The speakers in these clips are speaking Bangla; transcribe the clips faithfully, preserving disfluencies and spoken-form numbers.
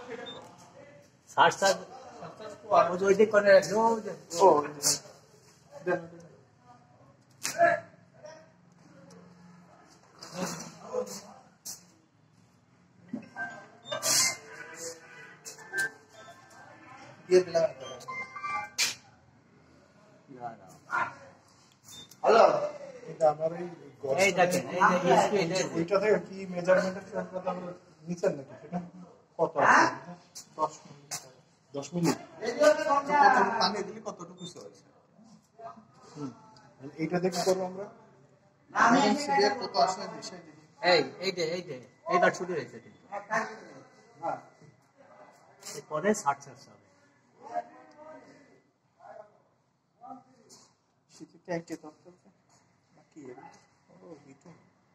साठ साठ वो जो इधर करने जो ओ ये दिला हेलो এটা আমার এই এই দেখেন এই যে স্পিড ওইটা থেকে কি মেজারমেন্টের ট্র্যাক করতে আমরা নিচের নাকি সেটা কত আছে দশ মিনিট দশ মিনিট কত পানি দিলে কতটুকু হয়েছে হুম এইটা দেখে করব আমরা আমি সিরিয়াল কত আসে বিষয় দেখি এই এই যে এই যে এইবার শুরু হয়েছে কিন্তু হ্যাঁ এরপরে ষাট ষাট হবে সেটা ট্যাঙ্কে করতে নাকি ও বিটু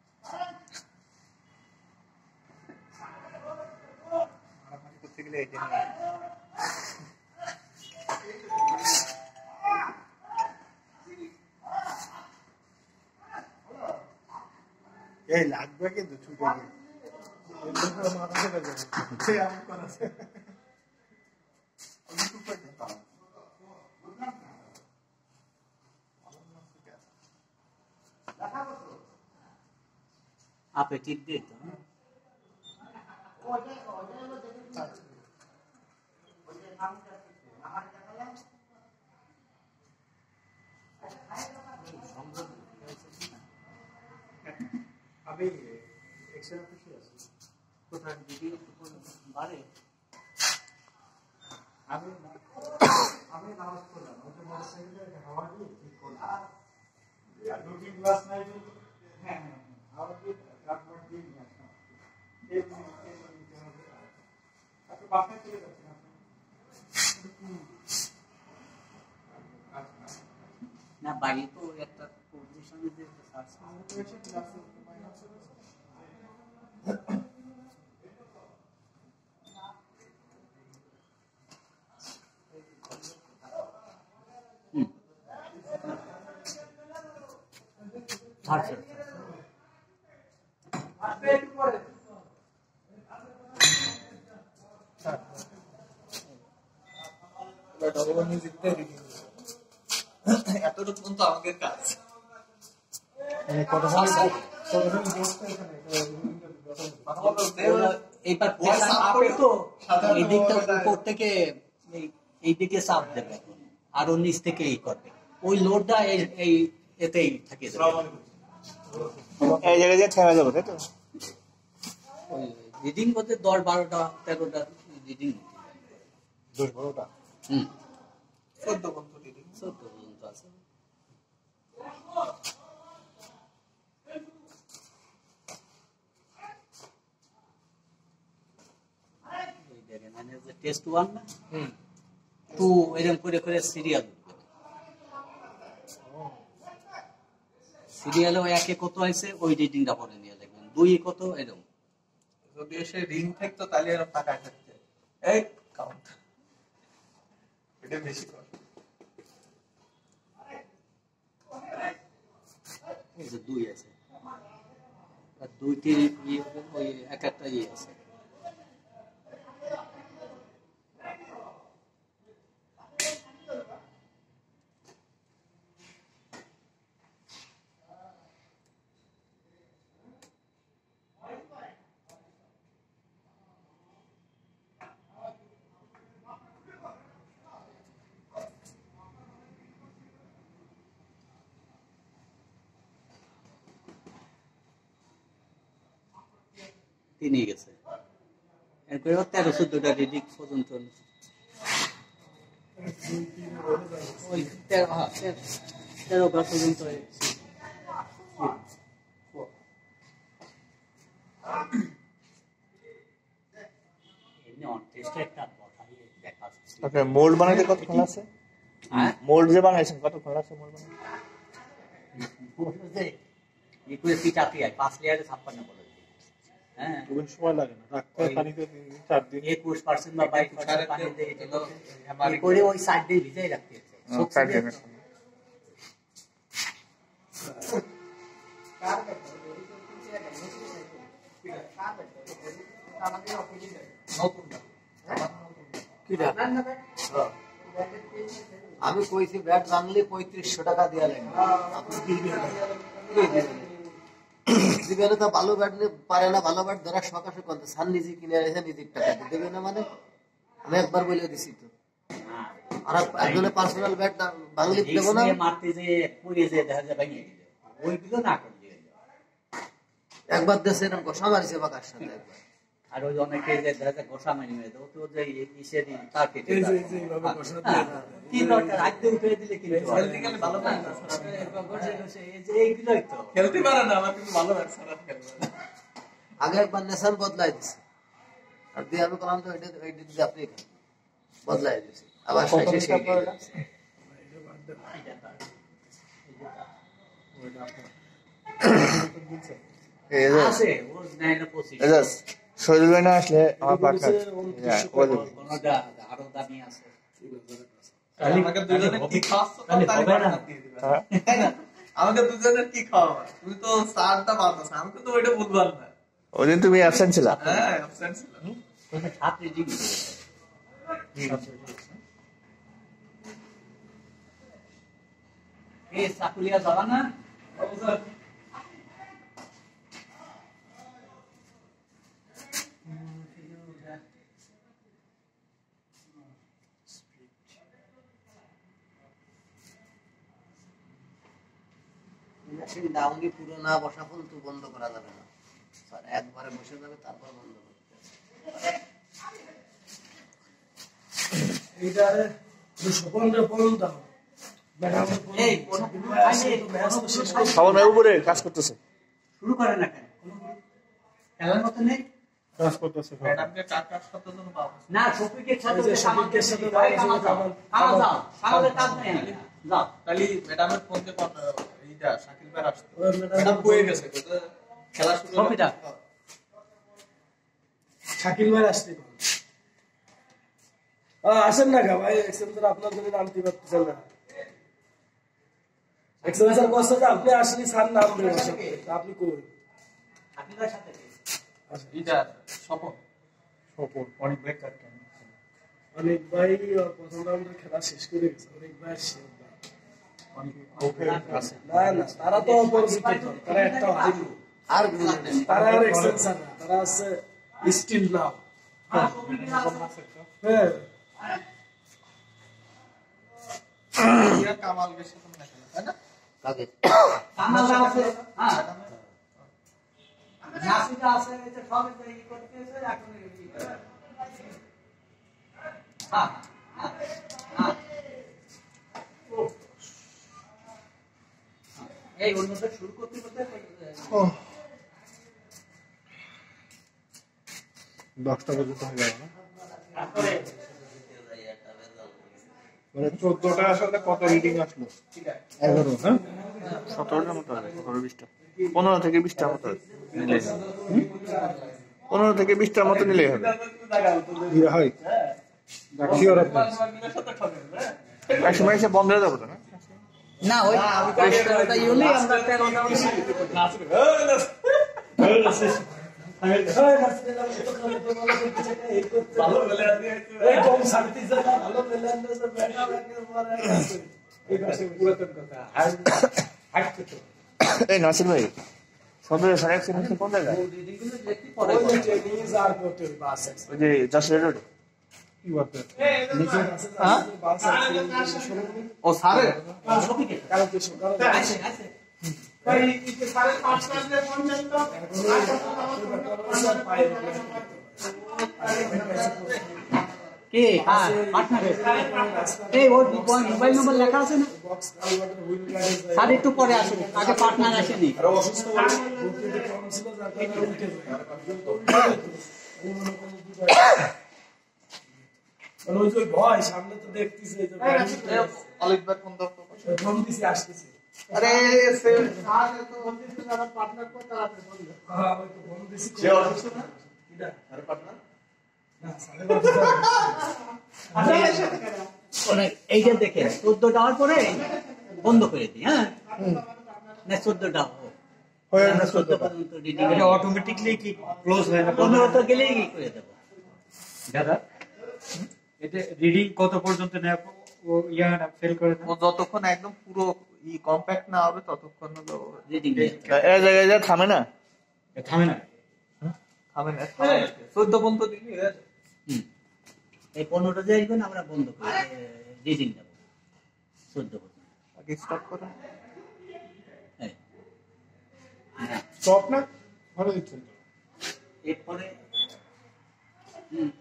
আমার করতে গেলে এটা এই লাগবে কিন্তু ছুটে গিয়ে এরকম মারা চলে যাবে সে আমি করেছে আমি তো পাই না अपेटिट देता हूँ अभी एक्सरे खुशी है तो थोड़ा वीडियो बारे अभी अभी नाउस को ना मुझे मोटरसाइकिल का हवा की ठीक हो रहा है दो तीन क्लास नहीं है हवा की ट्रीटमेंट दी नहीं है एक मिनट के लिए आपके पास में चले जाते हैं ना बाई तो एक पोजीशन में दे साथ में ষাট ষাট এতটুকু তো আমাদের কাজ এইবার এই দিকটা উপর থেকে এই দিকে চাপ দেবে আর ও নিচ থেকে এই করবে ওই লোডটা এই এতেই থাকে এই জায়গায় যে থেমে যাবে তাই তো ওই রিডিং করতে দশ বারোটা তেরোটা রিডিং দশ বারোটা হুম চোদ্দ পর্যন্ত রিডিং চোদ্দ পর্যন্ত আছে এই দেখেন মানে যে টেস্ট ওয়ান না হুম টু এরকম করে করে সিরিয়াল সিরিয়ালে একে কত আছে ওই রিডিংটা পরে নিয়ে দেখবেন দুই কত এরকম যদি এসে রিং থাকতো তাহলে এরকম টাকা থাকতে এই কাউন্ট এটা বেশি কর এই যে দুই আছে আর দুইটি ইয়ে ওই এক একটা ইয়ে আছে নিয়ে গেছে এরপরে তেরো চোদ্দটা রিডিং পর্যন্ত ওই তেরো হ্যাঁ তেরো বার পর্যন্ত মোল্ড বানাইতে কতক্ষণ আছে মোল্ড যে বানাইছেন কতক্ষণ আছে মোল্ড বানাইতে পাঁচ লেয়ারে ছাপ্পান্ন বলে হ্যাঁ সময় লাগে না রাখতে পানিতে চার দিন একুশ পার্সেন্ট বা বাইশ পার্সেন্ট পানি দিয়ে এটা করে ওই সাইড দিয়ে ভিজাই রাখতে হচ্ছে চার দিনের আমি কইছি ব্যাট ভাঙলে পঁয়ত্রিশশো টাকা দেওয়া লাগবে আপনি কি দিবেন তো ভালো ব্যাট পারে না ভালো ব্যাট ধরা সকাশে করতে সার নিজে কিনে এসে নিজের টাকা দিয়ে দেবে না মানে আমি একবার বলে দিছি তো আর একজনের পার্সোনাল ব্যাট ভাঙলে দেবো না মারতে যে পড়ে যে দেখা যায় ভাঙিয়ে দিল ওইগুলো না করে দিয়ে একবার দেশে এরকম গোসা মারিছে বাকার সাথে একবার আর ওই অনেকে যে দেখা যায় গোসা মারি মেরে দেবো তো যে ইসে দিন তার কেটে কি দরকার আজকে উঠে দিলে কি ভালো এইগুলোই তো খেলতে পারে না আমার কিন্তু ভালো লাগছে না খেলতে আগে একবার নেশান বদলাই দিছে আর দিয়ে আমি বললাম তো এটা এটা দিয়ে আপনি বদলাই দিছে আবার শেষে সেই আছে ওর নাই না পঁচিশ শরীর না আসলে আমার পাখা আরো দামি আছে আমাকে দুজনের কি খাওয়াচ্ছ আমাকে দুজনের কি খাওয়াবা তুমি তো স্টারটা বাতাস আমাকে তো ওইটা বলবার না ওই দিন তুমি অ্যাবসেন্ট ছিলা হ্যাঁ অ্যাবসেন্ট ছিলাম ছাত্রী ডিগ্রি এই সাকুলিয়া যাবা না ডাউনলি পুরো না বসা পর্যন্ত বন্ধ করা যাবে না স্যার একবারে বসে যাবে তারপর বন্ধ করতে এইটারে সকলরে বলুন দাও ম্যাডাম এই কোন খাবার মেয়ের উপরে কাজ করতেছে শুরু করে না কেন খেলার মতো নেই কাজ করতেছে ম্যাডামকে কাজ কাজ করতে জন্য পাবো না শফিকের সাথে যে শফিকের সাথে কামাল যাও কামালের কাজ নেই যাও তাহলে ম্যাডামের ফোন তে এইটা শাকিল ভাই আসতো ম্যাডাম কই গেছে খেলা শুরু শফিটা শাকিল ভাই আসতে আসেন না গা ভাই এক্সেন্সার আপনার জন্য নামতে পারতেছেন না এক্সেন্সার কষ্ট যে আপনি আসলে স্যার নাম দেবেন আপনি কই শাকিলের সাথে এইটা স্বপন সপোর্ট অনেক ব্রেক কাটতে অনেক ভাই প্রথম রাউন্ডের খেলা শেষ করে গেছে অনেক ভাই শেষ না না তারা তো অপরিচিত তারা একটা হাইলি আর তারা আর এক্সেন্সার না তারা আছে স্টিল নাও হ্যাঁ কামাল বেশি তো না তাই না কাকে কামাল আছে হ্যাঁ নাসিকা আছে এটা সব এই করতেছে এখন এই হ্যাঁ হ্যাঁ এই অন্যটা শুরু করতে করতে দশটা পর্যন্ত হয়ে যাবে না তারপরে মানে চোদ্দটা আসলে কত রিডিং আসলো এগারো হ্যাঁ সতেরোটার মতো হবে সতেরো বিশটা পনেরো থেকে বিশটার মতো নিলে পনেরো থেকে বিশটার মতো নিলেই হবে হয় এক সময় এসে বন্ধ হয়ে যাবো তো না না ওই তেরোটা ইউলি আমরা তেরোটা এই নাসির ভাই সদর সাড়ে একশো কোন জায়গায় ওই যে জাসরের রোডে ও স্যারে কে পার্টনারের এই ওর মোবাইল নম্বর লেখা আছে না স্যার একটু পরে আসুন আগে পার্টনার আসেনি ভয় সামনে তো দেখতেছি অলিভার ফোন দাও ফোন দিছি আসতেছি আরে সে স্যার তো বলতেছে আমার পার্টনার কো তাড়াতাড়ি ফোন দাও হ্যাঁ ওই তো ফোন দিছি সে অসুস্থ না এটা আরে পার্টনার না সাড়ে এইটা দেখে চোদ্দ টাওয়ার পরে বন্ধ করে দিই হ্যাঁ না চোদ্দটা চোদ্দ পর্যন্ত অটোমেটিকলি কি ক্লোজ হয় না পনেরো তো গেলেই কি করে দেবো দাদা এতে রিডিং কত পর্যন্ত নেয় ও ইয়া ফেল করে না? ও যতক্ষণ একদম পুরো ই কম্প্যাক্ট না হবে ততক্ষণ হলো রিডিং এই জায়গায় যা থামে না। এ থামে না। থামে না চোদ্দ পর্যন্ত দিলি হয়ে যাবে। এই পনেরোটা যে আসবেন আমরা বন্ধ করি রিডিং দেবো চোদ্দ পর্যন্ত। আগে স্টপ করো। এই। না, স্টপ না ভালো দিচ্ছেন তো। এরপরে হুম।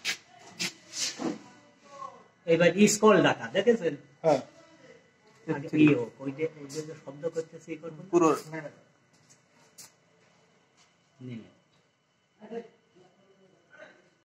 এবার স্কল ডাকা দেখেছেন? হ্যাঁ আগে ইয়ে হোক, ওই যে ওই যে যে শব্দ করতেছে এই করবেন পুরো নিলেন।